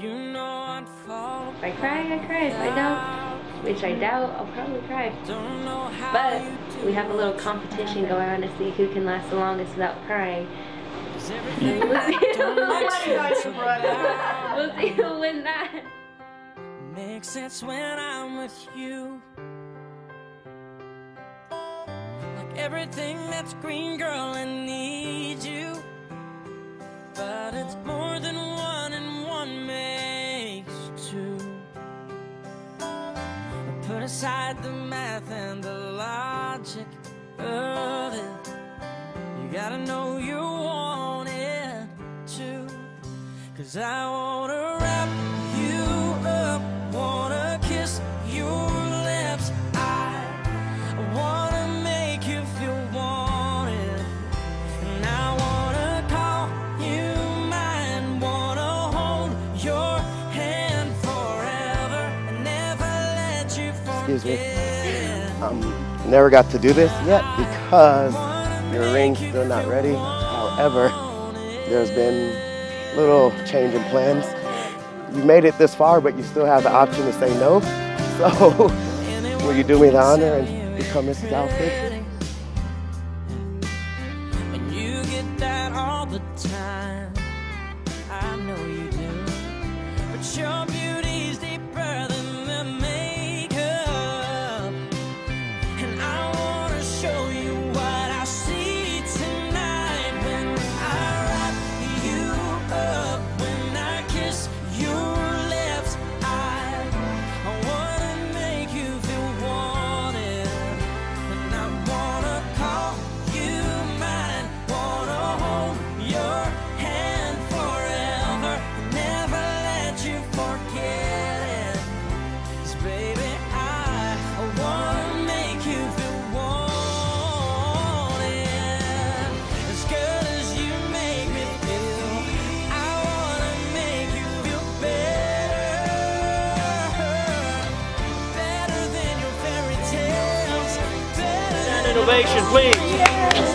If I cry, I cry. If I don't, which I doubt, I'll probably cry. But we have a little competition going on to see who can last the longest without crying. We'll see who wins that. Makes sense when I'm with you. Like everything that's green, girl, I need you. But it's more than one, and one makes two. Put aside the math and the logic of it. You gotta know you want it too. 'Cause I wanna wrap you up, wanna kiss your lips. I wanna make you feel wanted, and I wanna call you mine, wanna hold your hand forever and never let you forget. Excuse me. Never got to do this yet because your ring's still not ready. However, there's been little change in plans. You made it this far, but you still have the option to say no. So, will you do me the honor and become Mrs. Alfred? And you get that all the time. I know you do. But your beauty's deeper than the makeup. And I wanna show you what I see tonight when I wrap you up, when I kiss your lips. I wanna make you feel wanted, and I wanna call you mine, wanna hold your hand forever, never let you forget it. 'Cause baby, I wanna make you feel wanted, as good as you make me feel. I wanna make you feel better than your fairy tales, better than Innovation, please.